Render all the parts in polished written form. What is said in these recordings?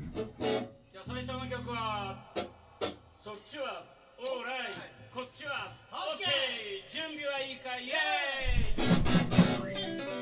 じゃあ最初の曲はそっちはオーライ、こっちはオッケー、準備はいいかイエーイ。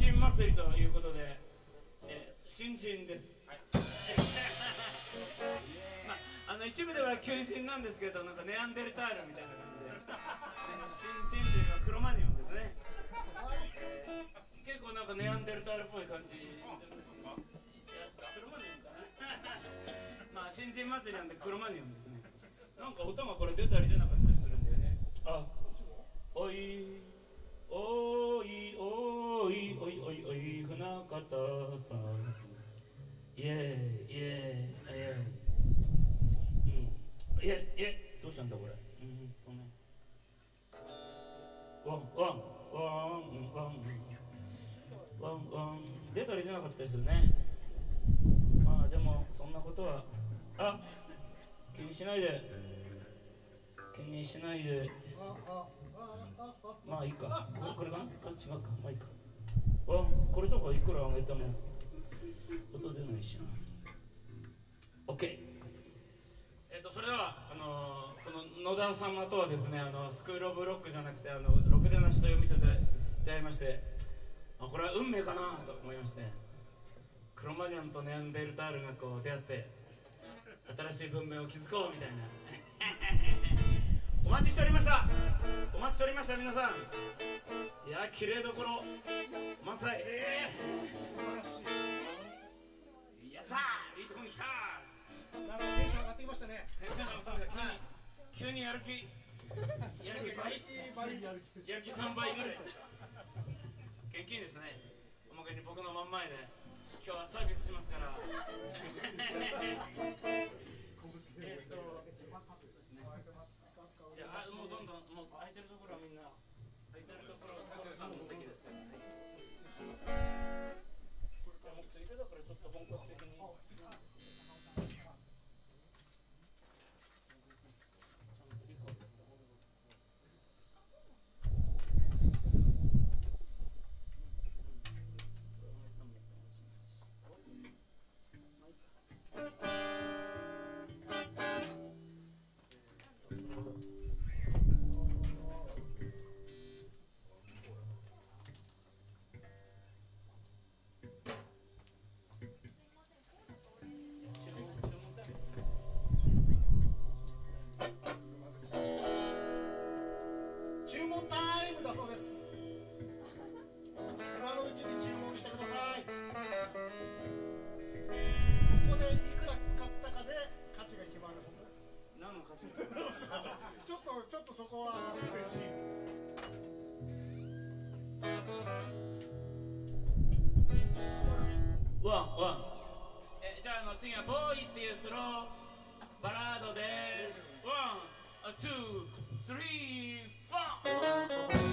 人祭りということで、新人です。はい、まあ、一部では求人なんですけど、なんかネアンデルタールみたいな感じで、新人というのはクロマニオンですね。結構なんかネアンデルタールっぽい感じですか？クロマニオンかな。まあ新人祭りなんでクロマニオンですね。なんか音がこれ出たり出なかったりするんだよね。あ、おいおいおいおいおいおい船方さん、イエーイイエーイイエーイ、イエイイエイ、どうしたんだこれ。ワンワンワンワンワンワン、出たり出なかったですよね。まあでもそんなことは気にしないでまあいいか。これかな。違うか。まあいいか。これとかいくら上げても音出ないしな。 OK。それではこの野田様とはですね、スクールオブロックじゃなくてろくでなしというお店で出会いまして、これは運命かなと思いまして、クロマニョンとネアンデルタールがこう出会って新しい文明を築こうみたいなお待ちしておりました。皆さん。いや、綺麗どころ満載。 素晴らしい。 やったー、いいとこに来たー。 なんかテンション上がってきましたね。 急にやる気3倍ぐらい。元気ですね。おまけに僕の真ん前で今日はサービスしますからじゃあもうどんどんもう空いてるところはみんな空いてるところは佐藤さんの席ですからね。これからもうついてだからちょっと本格的に。 注文タイムだそうです。今のうちに注文してください。ここでいくら使ったかで価値が決まる。 何の価値ちょっとそこはメッセージ。 ワン。じゃあ次はボーイっていうスローバラードです。1、2、3、4。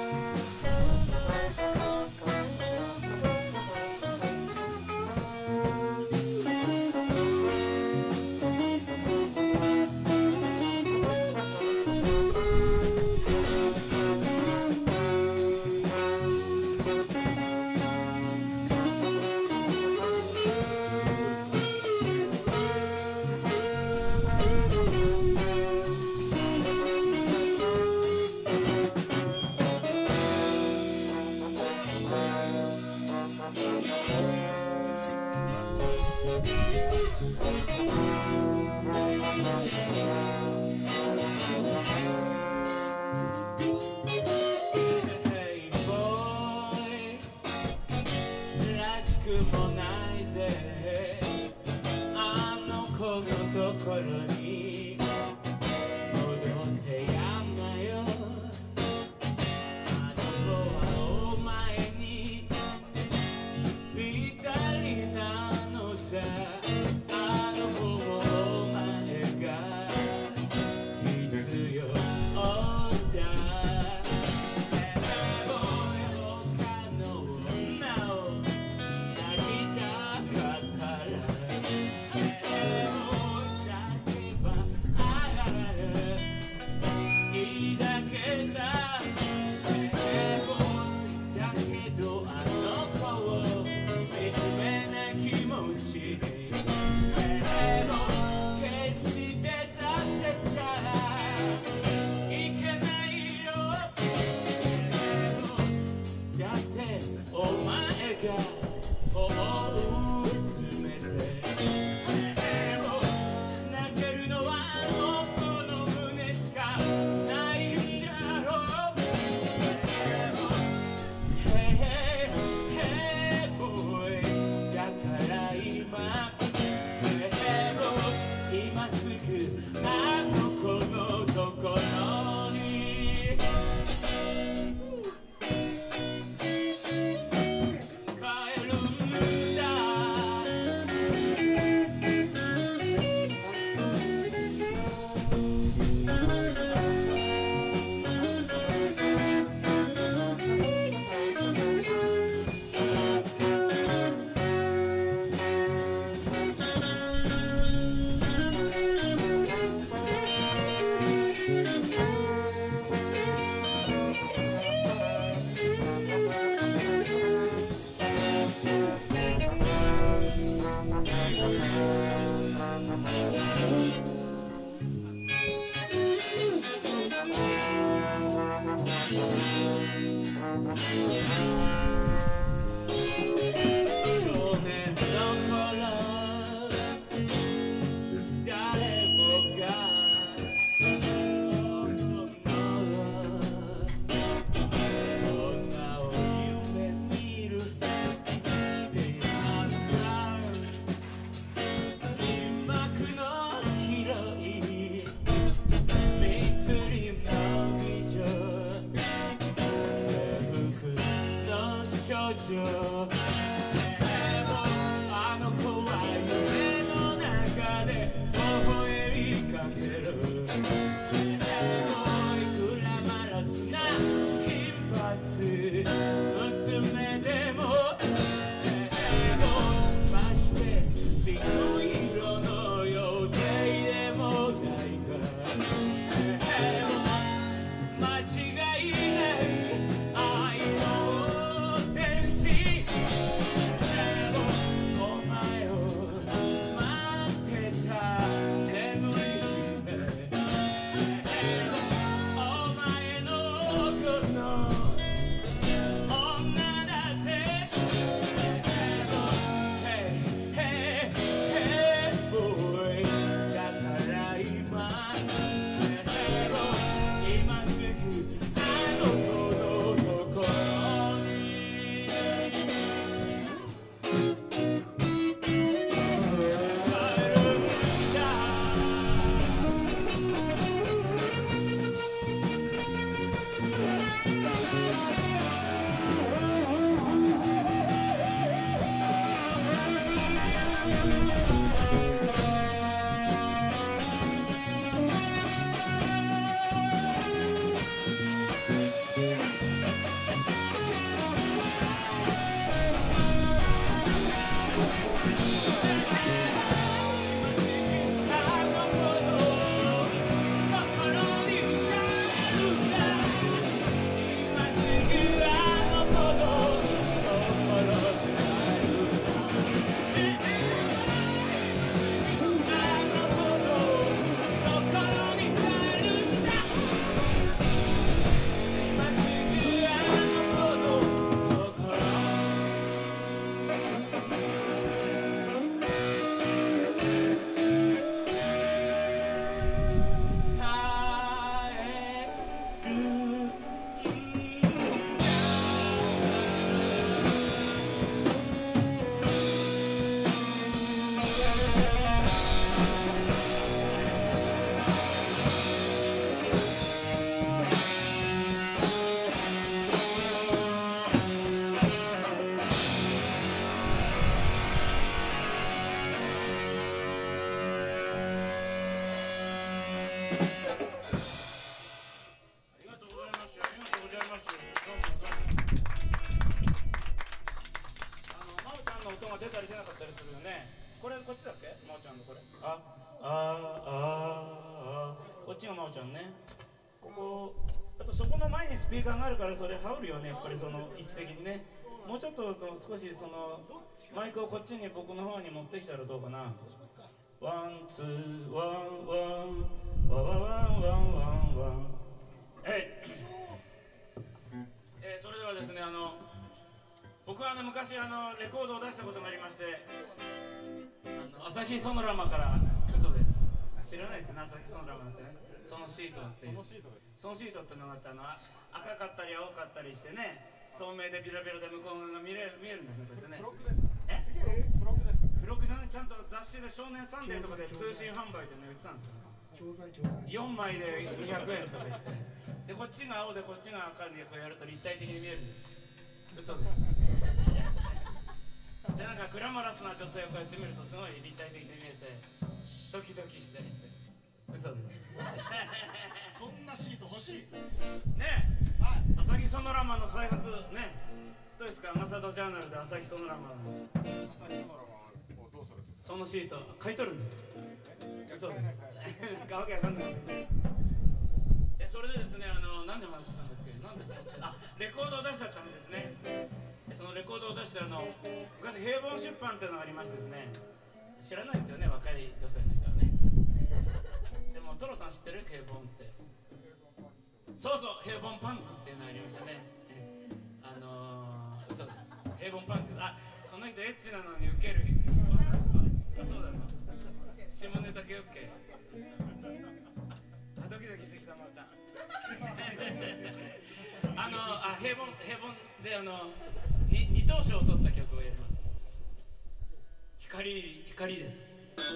もないぜあの子のところに戻ってやんなよ。あの子はお前にぴったりなのさ。あの子もお前が必要だ。 が頬を詰めてもう泣けるのは僕の胸しかないんだろうHey hey boy だから今今すぐあの子のところに帰るんだ少年の頃誰もが女を夢見るであった金幕の広い密林の美女制服の少女あの子は夢の中で微笑みかけるグラマラスな金髪娘でもましてピンク色の妖精でもないか間違いない愛の天使お前を待ってた眠り姫お前のこの女だぜ Hey hey hey boy だから今今すぐあの子のところに帰るんだこっちが真央ちゃんね。ここあとそこの前にスピーカーがあるからそれ羽織るよね、やっぱりその位置的にね。もうちょっと少しそのマイクをこっちに僕の方に持ってきたらどうかな。ワンツーワンワンワワワンワンワンワン。それではですね、 僕は昔レコードを出したことがありまして、朝日ソノラマから嘘です。知らないですね、朝日ソノラマってね。そのシートっていう、そのシートってのがあって赤かったり青かったりしてね、透明でビロビロで向こう側が見えるんですよ、こうやってね。付録ですか？付録じゃない、ちゃんと雑誌で少年サンデーとかで通信販売でね売ってたんですよ。4枚で200円とか言って、でこっちが青でこっちが赤でこうやると立体的に見えるんです。嘘です。でなんかグラマラスな女性をこうやって見るとすごい立体的に見えてドキドキしたりして。嘘です。 そんなシート欲しいねえ、はい、朝日ソノラマの再発ね、どうですか、マサドジャーナルで朝日ソノラマのをどうするんですか？そのシート買い取るんです。嘘です。なんかわけわかんない。それでですね、何で話したんだっけ、何ですか、レコードを出したって話ですね。そのレコードを出して昔平凡出版っていうのがありましてですね、知らないですよね、若い女性の人はね。でもトロさん知ってる？平凡って。そうそう、平凡パンツっていうのがありましたね。嘘です。平凡パンツ。この人エッチなのにウケる人なんですか？そうだの。下ネタ系 OK。ドキドキしてきたまーちゃん。平凡で二等賞を取った曲をやります。光です。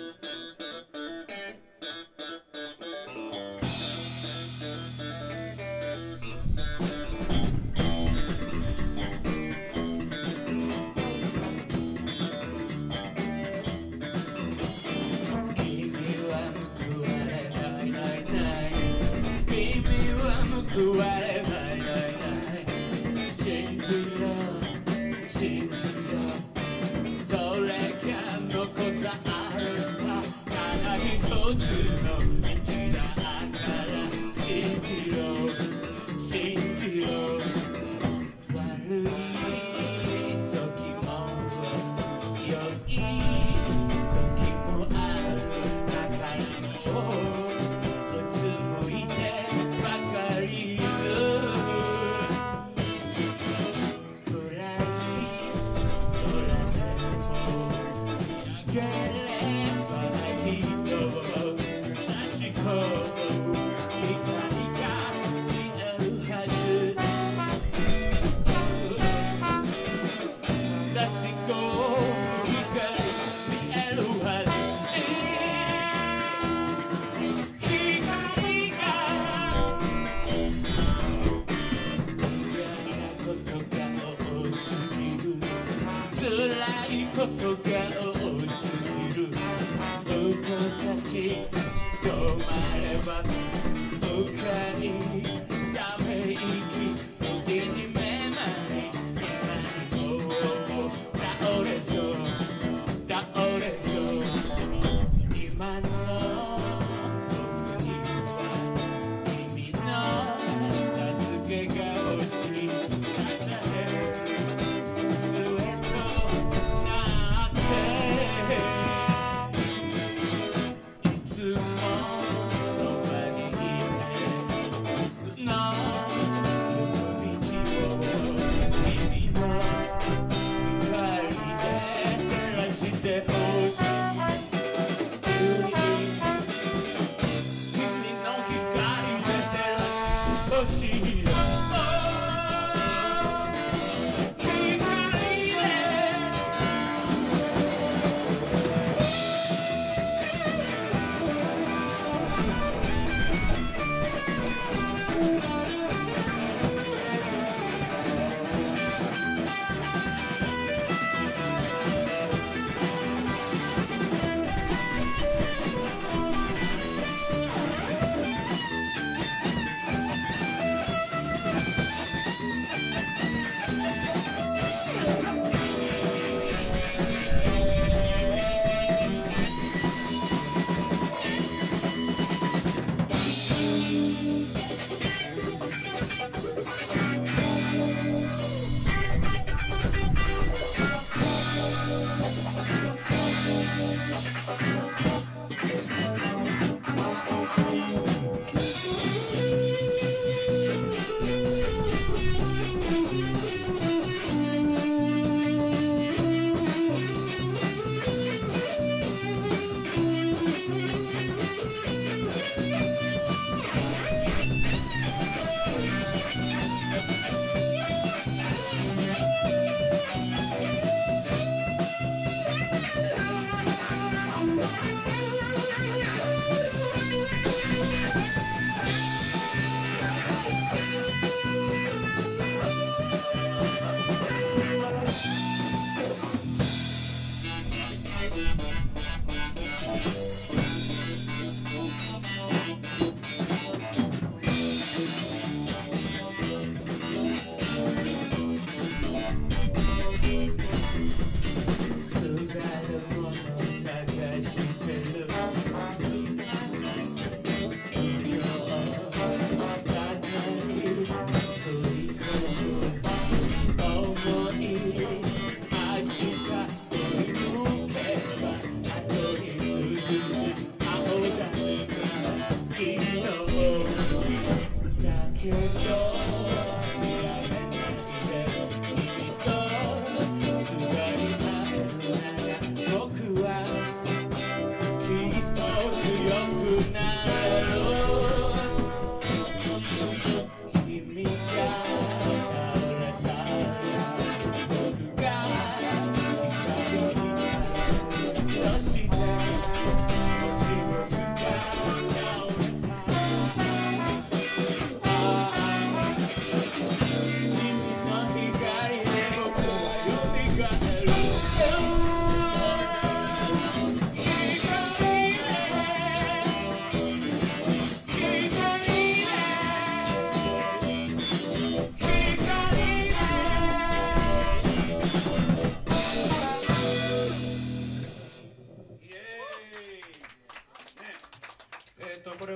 報われないないない信じろ信じろそれが残されたただ一つの道だから信じろ信じろ悪い時も良い時もあるだからもうことが多すぎる僕たち止まれば他にため息時にめまい今にも倒れそう倒れそう今の僕には君の助けが欲しい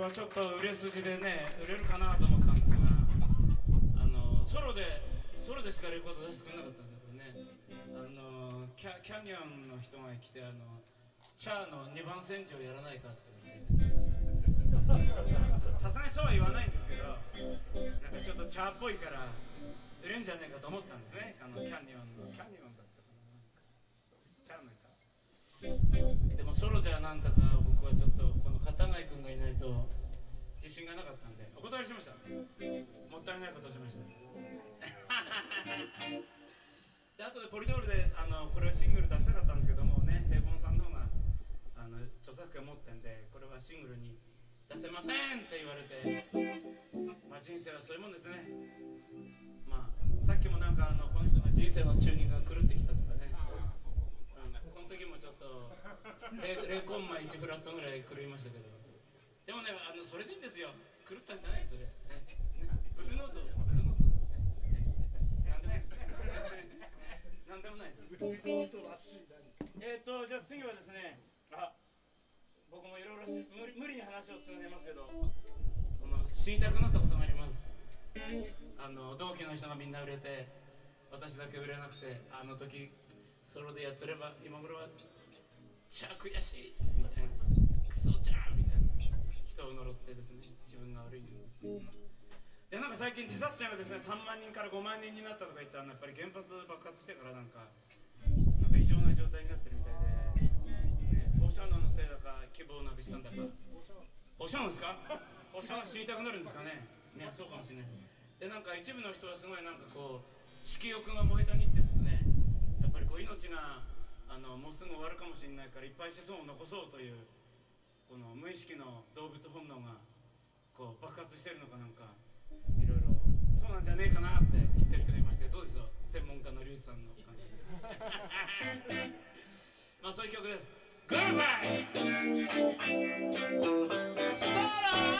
はちょっと売れ筋でね、売れるかなと思ったんですが、ソロでしかレコード出してくれなかったんですよね。キャニオンの人が来てチャーの2番煎じをやらないかってさすがにそうは言わないんですけど、なんかちょっとチャーっぽいから売れんじゃねえかと思ったんですね。キャニオンだったかな、チャーの歌でもソロじゃなんだか僕はちょっとこの片貝君がいないと自信がなかったんでお断りしました。もったいないことをしましたで、後でポリドールでこれはシングル出したかったんですけどもね、平凡さんの方が著作権持ってんで、これはシングルに出せませんって言われて、まあ人生はそういうもんですね。まあさっきもなんかこの人が人生のチューニングが狂ってきたとかね、この時もちょっと0コンマ1フラットぐらい狂いましたけど、でもねそれでいいんですよ。狂ったんじゃないですそれ、ブルーノートなんでもないです。じゃあ次はですね、僕もいろいろ無理に話を続けますけど、死にたくなったことがあります。同期の人がみんな売れて私だけ売れなくて、時ソロでやってれば今頃はチャー悔しいみたいな、クソチャーみたいな人を呪ってですね、自分が悪いで、なんか最近自殺者がですね3万人から5万人になったとか言ったら、やっぱり原発爆発してからなんか異常な状態になってるみたいで、放射能のせいだか希望をなくしたんだか、放射能ですか、放射能死にたくなるんですかね。ね、そうかもしれないです。で、なんか一部の人はすごいなんかこう色欲が燃えたぎってですね、やっぱりこう命がもうすぐ終わるかもしれないからいっぱい子孫を残そうというこの無意識の動物本能がこう爆発してるのかなんか、いろいろそうなんじゃねえかなって言ってる人がいまして、どうでしょう、専門家のリュウジさんの感じまあそういう曲です。グッバイソロ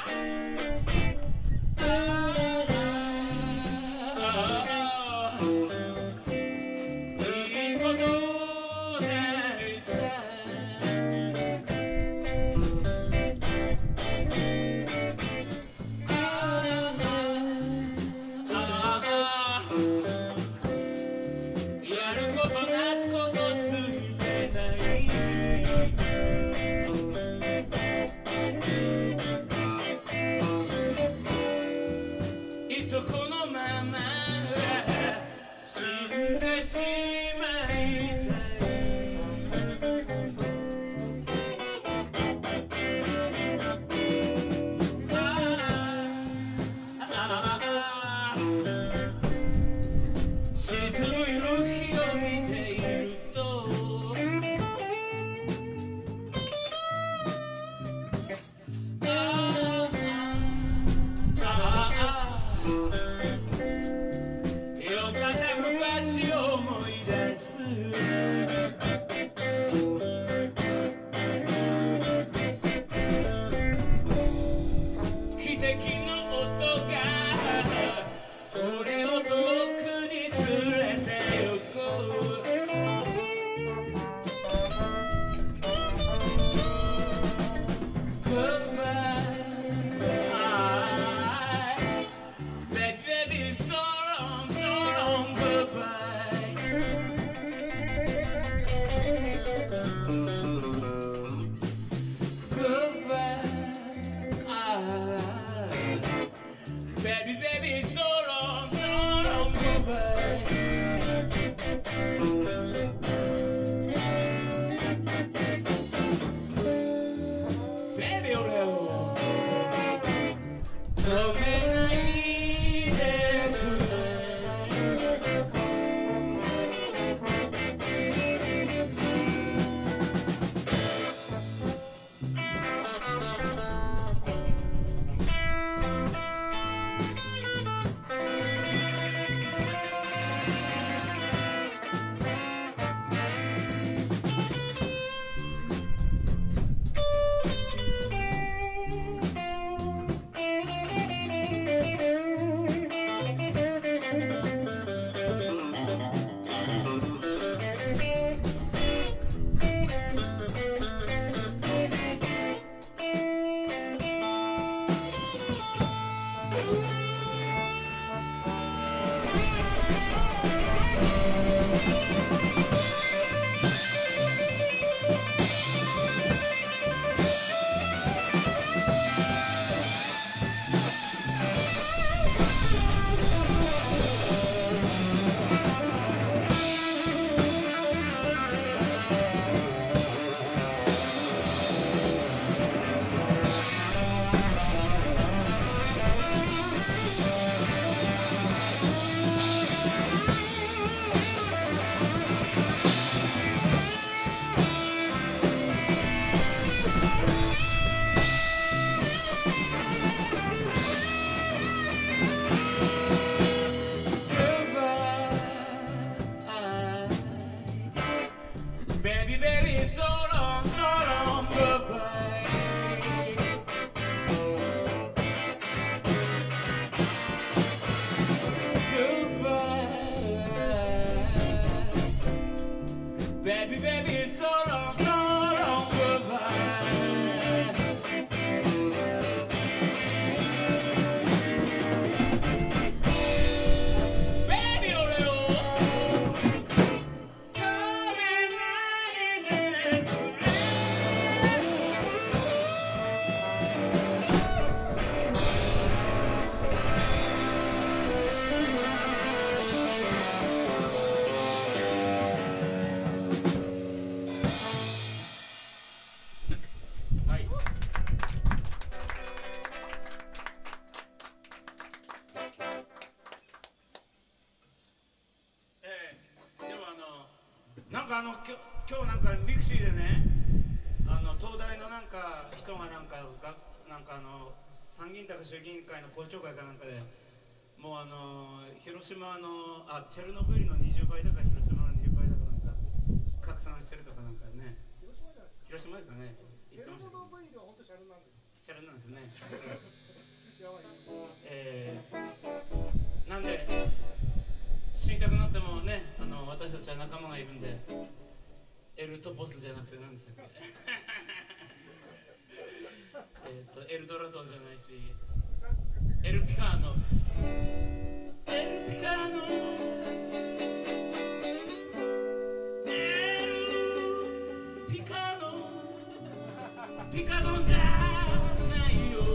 Baby, baby, so long, goodbye. Goodbye. Baby, baby, so long, goodbye. Baby, ole o.はいでもなんか今日なんかミクシーでね東大のなんか人がなんか参議院だか衆議院会の公聴会かなんかでもう広島のチェルノブイリの20倍だか広島の20倍だかなんか拡散してるとかなんかね広島ですかねチェルノブイリは本当シャレなんです。 シャレなんですねやばいです。 なんで死にたくなってもね私たちは仲間がいるんでエルトボスじゃなくて何でしたっけエルドラドじゃないしエルピカーノエルピカーノエルピカーノピカドンじゃないよ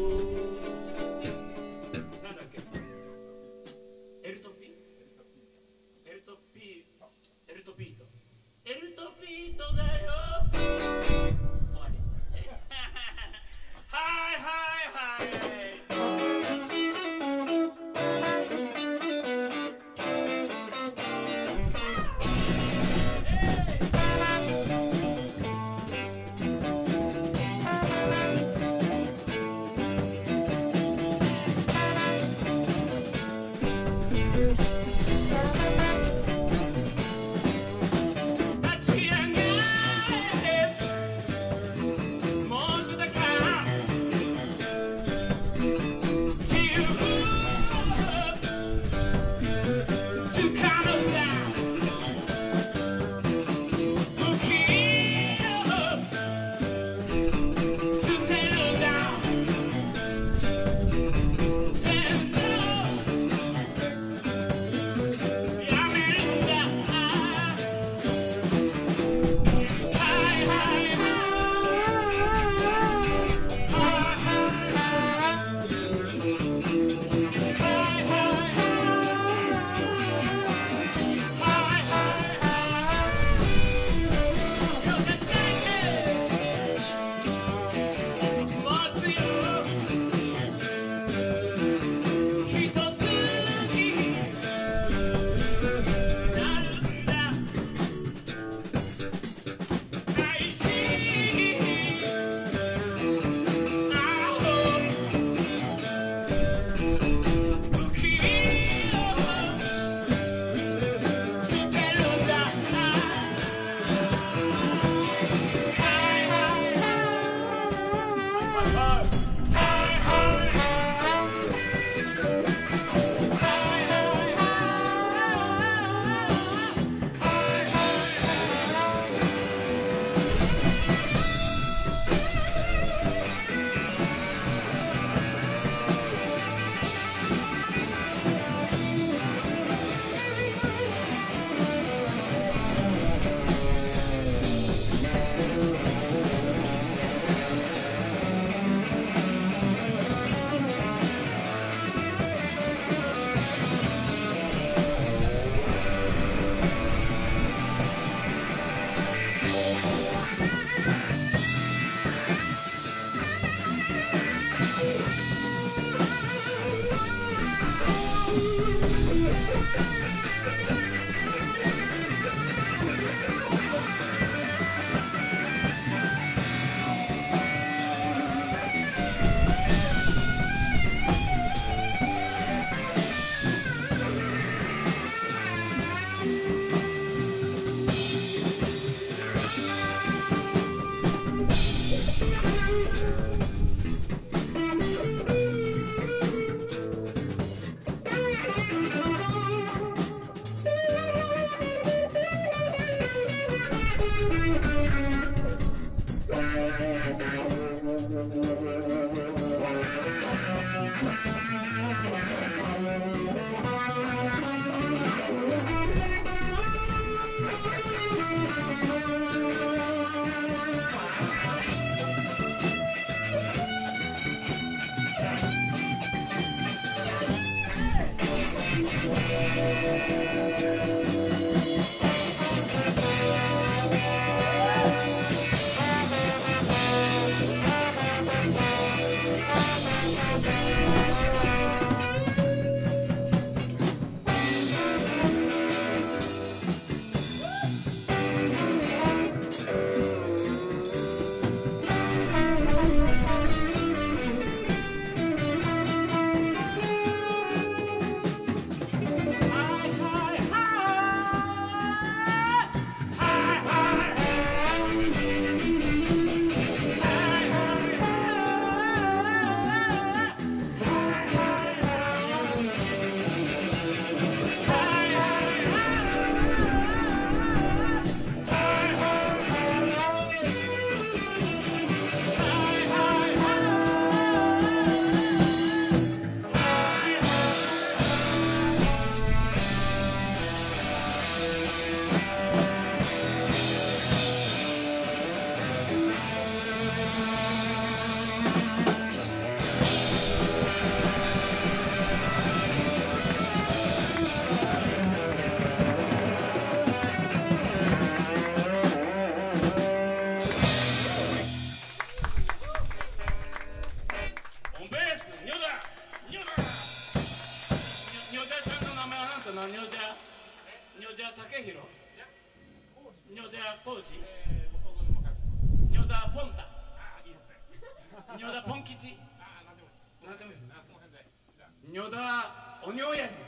なんだっけエルトピエルトピエルトピートエルトピートだよ終わりはいはいはい田浩二、 ご想像にお任せします。 仁田ポンタ、 ああ、いいですね。 仁田ポン吉、 ああ、なんでもです。 なんでもいいです。 あ、その辺で。じゃあ仁田鬼親父。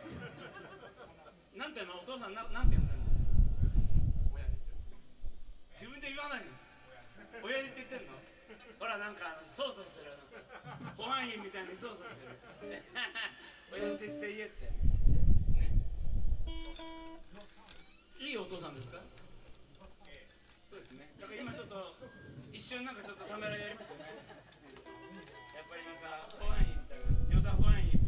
なんていうの、お父さんなんて言うんだよ。 親父って自分で言わないの。親父って言ってんの。ほらなんか操作してる。保安員みたいに操作してる。親父って言えって。ね。いいお父さんですか。そうですね。だから今ちょっと一瞬なんかちょっとためらいやりますよね。やっぱりなんか保安員みたいな。ヨタ保安員。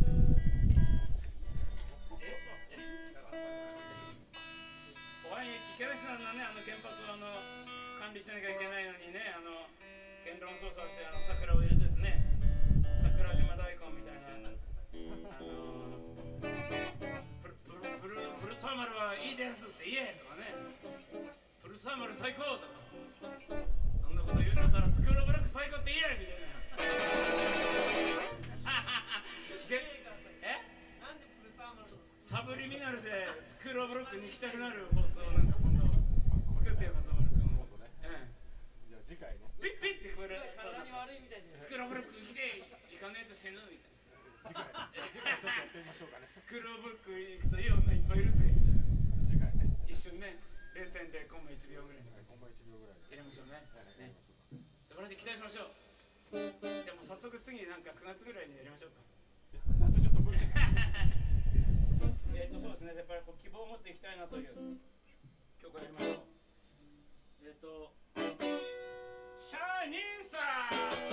保安員いけない人なんだね。原発を管理しなきゃいけないのにね。言論操作をして桜を入れてですね。桜島大根みたいな。プルサーマルはいいですって言えとかね。プルサーマル最高とか。そんなこと言うんだったらスクールブラック最高って言えみたいな。 なんでプルサーマルサブリミナルでスクールブラックに行きたくなる放送をなんか今度作ってよ、松丸君も。 じゃあ次回ね。 ピッピッって聞こえる。 体に悪いみたいじゃないスクールブラック来て行かないと死ぬみたいな。 次回ちょっとやってみましょうかね。 スクールブラック行くといい女いっぱいいるぜ。 次回ね。 一瞬ね、0.0コンマ1秒ぐらいに今後1秒ぐらいで。 入れましょうね。 やりましょうか。 素晴らしい、期待しましょう。じゃあもう早速次なんか9月ぐらいにやりましょうか。 夏ちょっと無理です。 そうですね、やっぱりこう希望を持っていきたいなという曲をやりましょう。シャイニーさ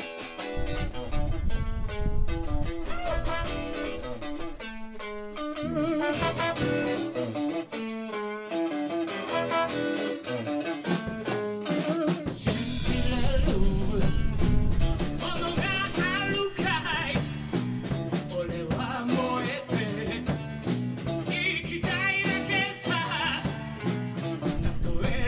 信じられるものがあるかい。俺は燃えて生きたいだけさ。たとえ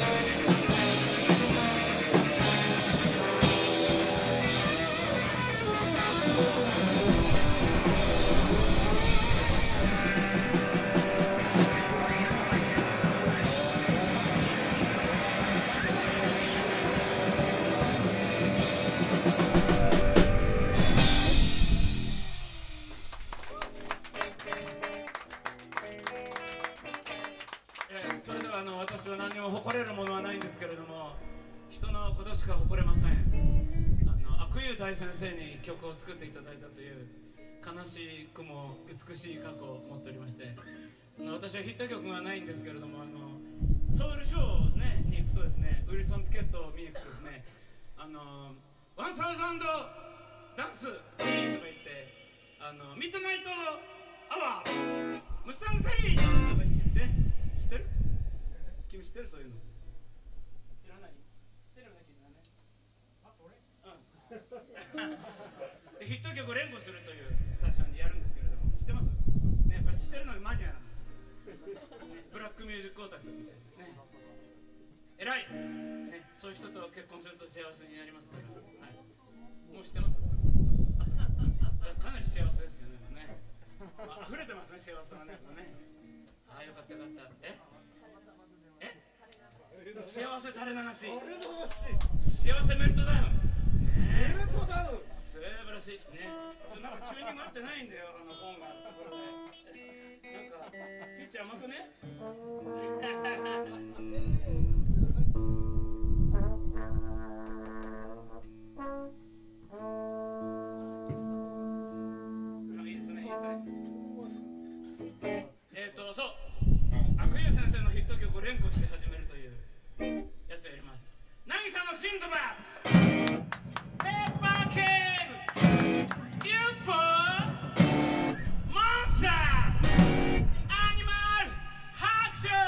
それでは私は何も誇れるものはないんですけれども、人のことしか誇れません。阿久悠大先生に曲を作っていただいたという悲しくも美しい過去を持っておりまして、私はヒット曲がないんですけれども、ソウルショー、ね、に行くとですね、ウィルソン・ピケットを見に行くとですね、ワンサウザンドダンスにとか言って、ミッドナイトアワームサムサリーとか言ってね、知ってる？君知ってる？そういうの知らない？知ってるよね、君はね。あ、俺？でヒット曲を連呼するという最初にやるんですけれども、知ってます？ね、やっぱり知ってるのがマニアなんです、ね、ブラックミュージックオタクみたいなね、偉い、ね、そういう人と結婚すると幸せになりますから、はい、もう知ってます？かなり幸せですよね、溢れてますね、幸せがね、ああ、よかったよかった。幸せ垂れ流し。幸せメルトダウン。メルトダウン。素晴らしいね。なんかチューニング合ってないんだよ、本がところで。なんかピッチ甘くね。そう、阿久悠先生のヒット曲を連呼して始めるというやつをやります。渚のシンドバッド、ペッパーケーブ、UFO、モンスター、アニマル、白鳥。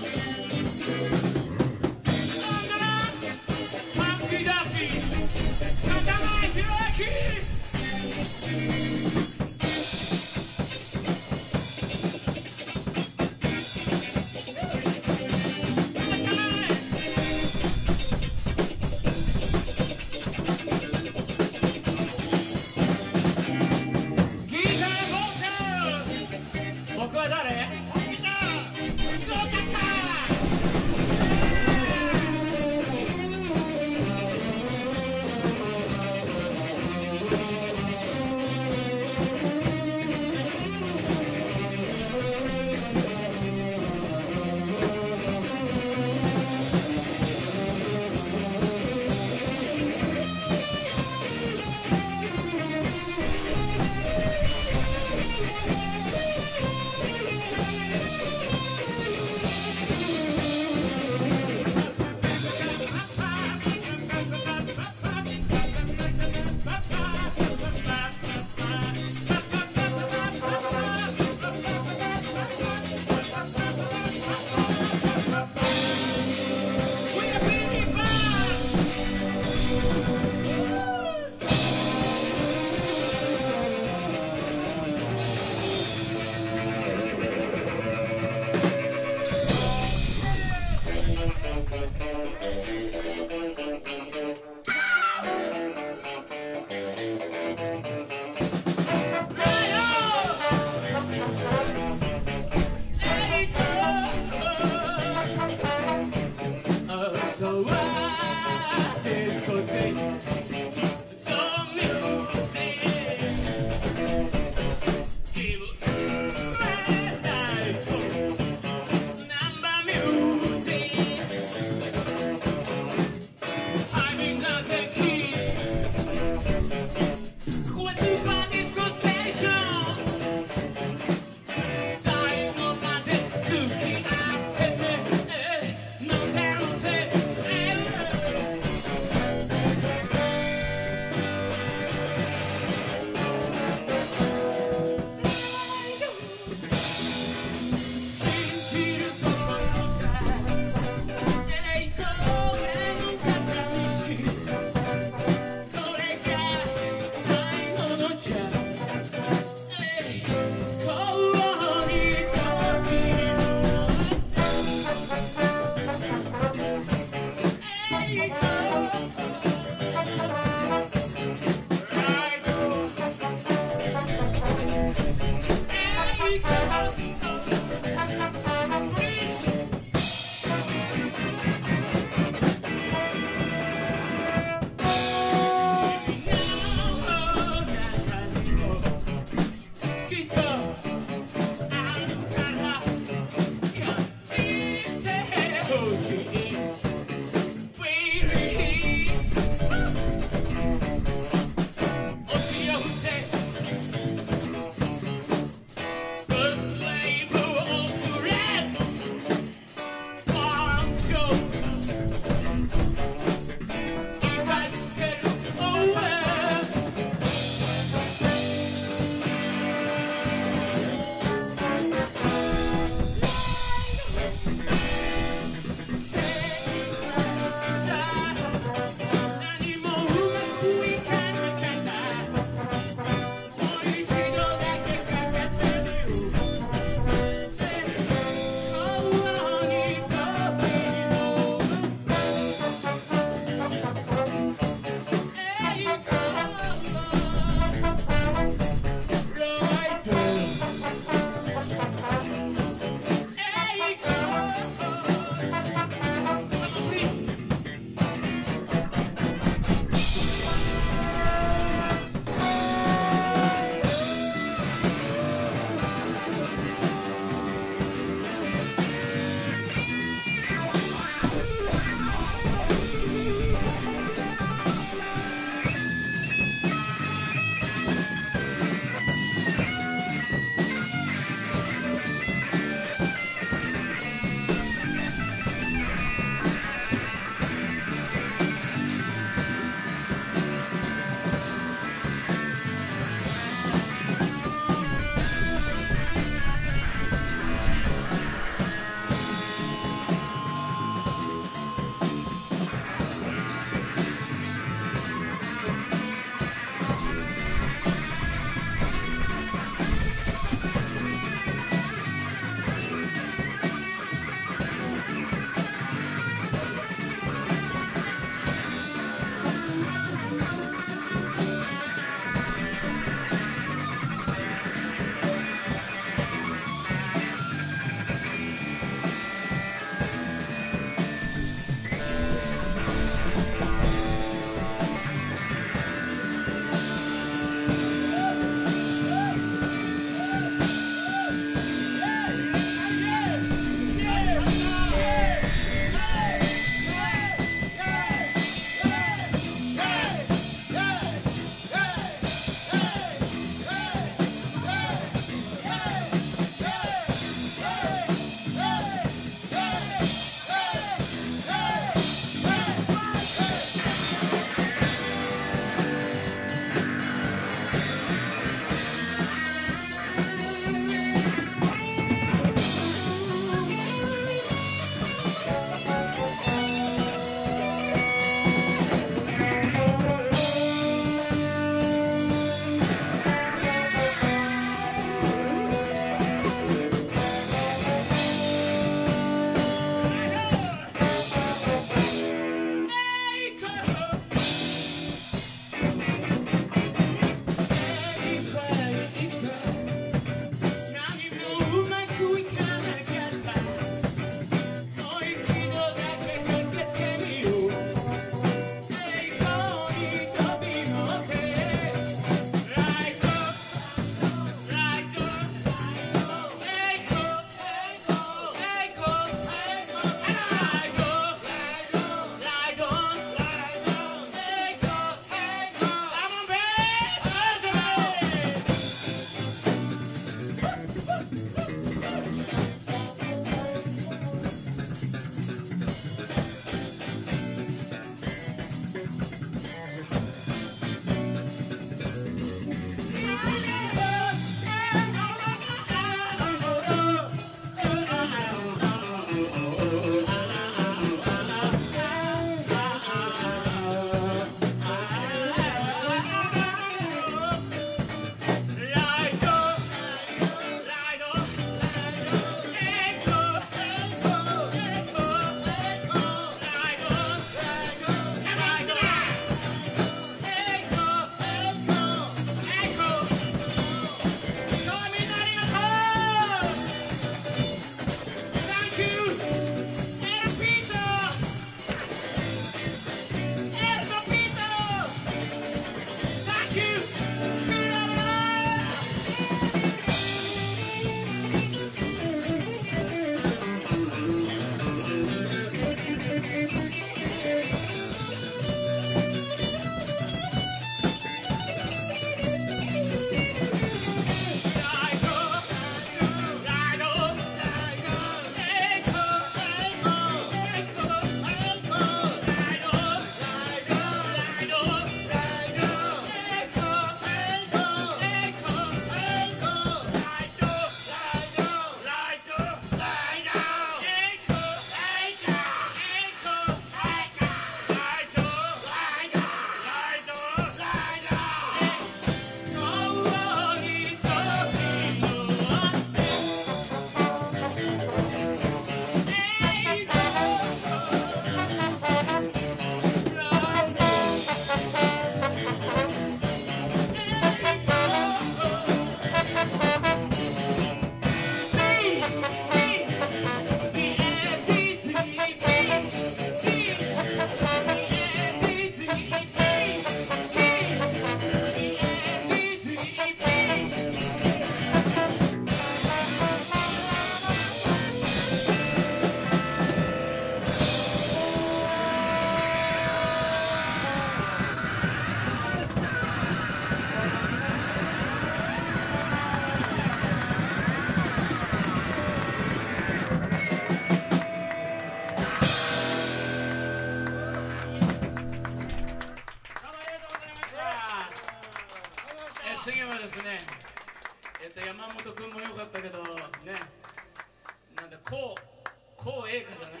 次はですね、山本君も良かったけどね、なんでこう栄華じゃない。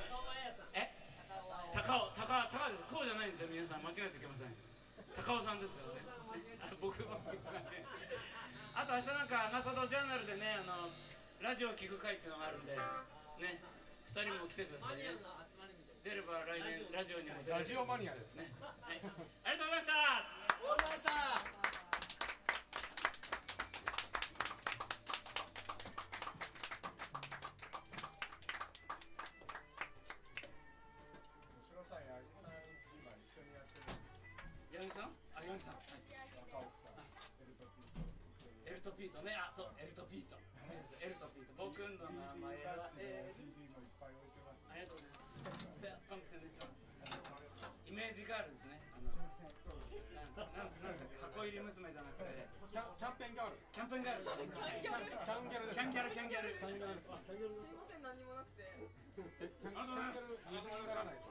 高尾です。こうじゃないんですよ、皆さん間違えていけません。高尾さんですからね。僕もあと明日なんかナサドジャーナルでね、ラジオ聞く会っていうのがあるんでね、2人も来てくださいね。出れば来年ラジオにも出る。 ラジオマニアですね。 はい、ありがとうございました。 ありがとうございました。白さんや八木さん今一緒にやってる。 八木さん？あ、八木さん。 若奥さん、エルトピーと一緒に。 エルトピートね、あ、そう、エルトピート。エルトピート。僕の名前は。 CD もいっぱい置いてます。 ありがとうございます。今度宣伝します。イメージガールですね。なんですか、箱入り娘じゃなくて。 キャンペーンガールです。 キャンペーンガール。 キャンギャルです。 キャンギャル、キャンギャル。 すいません、何もなくて。 キャンギャル水にならないと。